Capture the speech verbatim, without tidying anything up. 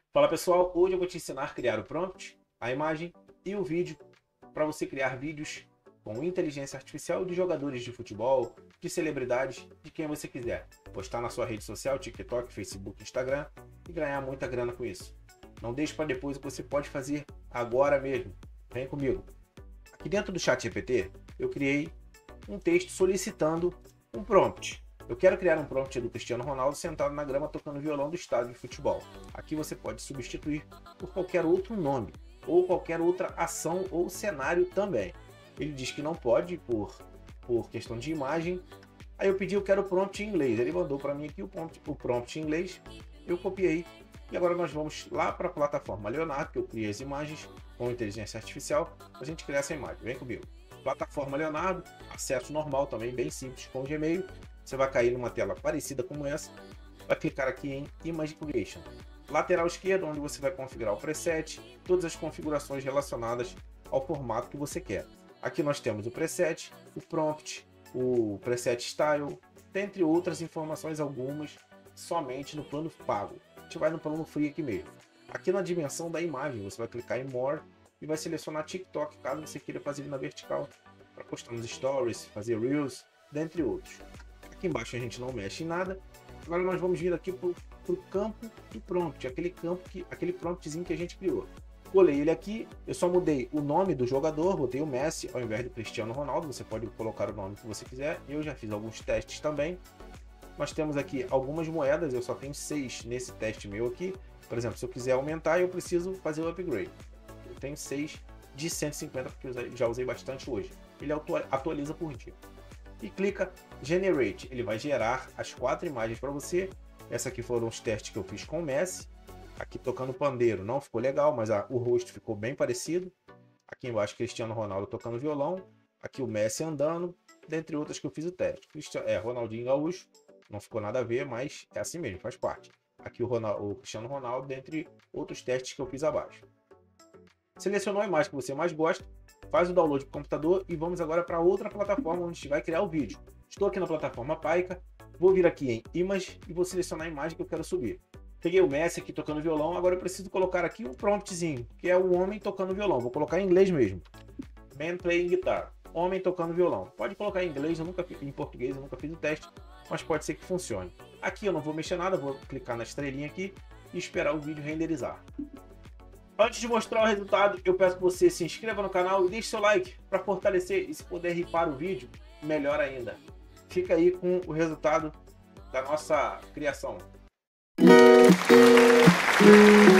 Fala pessoal, hoje eu vou te ensinar a criar o prompt, a imagem e o vídeo para você criar vídeos com inteligência artificial de jogadores de futebol, de celebridades, de quem você quiser. Postar na sua rede social, TikTok, Facebook, Instagram e ganhar muita grana com isso. Não deixe para depois o que você pode fazer agora mesmo. Vem comigo. Aqui dentro do ChatGPT eu criei um texto solicitando um prompt. Eu quero criar um prompt do Cristiano Ronaldo sentado na grama tocando violão do estádio de futebol. Aqui você pode substituir por qualquer outro nome, ou qualquer outra ação ou cenário também. Ele diz que não pode por, por questão de imagem. Aí eu pedi, eu quero o prompt em inglês. Ele mandou para mim aqui o prompt, o prompt em inglês. Eu copiei. E agora nós vamos lá para a plataforma Leonardo, que eu criei as imagens com inteligência artificial, para a gente criar essa imagem. Vem comigo. Plataforma Leonardo, acesso normal também, bem simples, com o Gmail. Você vai cair numa tela parecida como essa, vai clicar aqui em Image Creation. Lateral esquerdo, onde você vai configurar o preset, todas as configurações relacionadas ao formato que você quer. Aqui nós temos o preset, o prompt, o preset style, dentre outras informações, algumas somente no plano pago. A gente vai no plano free aqui mesmo. Aqui na dimensão da imagem, você vai clicar em More e vai selecionar TikTok, caso você queira fazer ele na vertical, para postar nos stories, fazer Reels, dentre outros. Aqui embaixo a gente não mexe em nada. Agora nós vamos vir aqui para o campo do prompt, aquele campo que, aquele promptzinho que a gente criou. Colei ele aqui, eu só mudei o nome do jogador, botei o Messi ao invés do Cristiano Ronaldo. Você pode colocar o nome que você quiser. Eu já fiz alguns testes também. Nós temos aqui algumas moedas, eu só tenho seis nesse teste meu aqui. Por exemplo, se eu quiser aumentar, eu preciso fazer o upgrade. Eu tenho seis de cento e cinquenta, porque eu já usei bastante hoje. Ele atualiza por dia. E clica Generate, ele vai gerar as quatro imagens para você. Essa aqui foram os testes que eu fiz com o Messi. Aqui tocando pandeiro não ficou legal, mas a, o rosto ficou bem parecido. Aqui embaixo Cristiano Ronaldo tocando violão. Aqui o Messi andando, dentre outras que eu fiz o teste. Cristiano, é, Ronaldinho Gaúcho, não ficou nada a ver, mas é assim mesmo, faz parte. Aqui o, Ronaldo, o Cristiano Ronaldo, dentre outros testes que eu fiz abaixo. Selecionou a imagem que você mais gosta, faz o download para o computador e vamos agora para outra plataforma onde a gente vai criar o vídeo. Estou aqui na plataforma Paica, vou vir aqui em Image e vou selecionar a imagem que eu quero subir. Peguei o Messi aqui tocando violão, agora eu preciso colocar aqui um promptzinho, que é o homem tocando violão. Vou colocar em inglês mesmo. Man playing guitar. Homem tocando violão. Pode colocar em inglês, eu nunca em português, eu nunca fiz o teste, mas pode ser que funcione. Aqui eu não vou mexer nada, vou clicar na estrelinha aqui e esperar o vídeo renderizar. Antes de mostrar o resultado, eu peço que você se inscreva no canal e deixe seu like para fortalecer, e se puder ripar o vídeo, melhor ainda. Fica aí com o resultado da nossa criação.